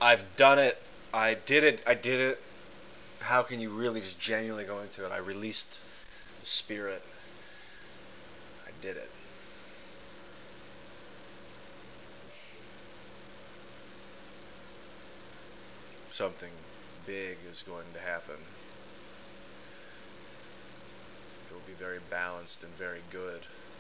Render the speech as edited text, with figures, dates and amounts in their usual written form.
I've done it. I did it. I did it. How can you really just genuinely go into it? I released the spirit. I did it. Something big is going to happen. It will be very balanced and very good.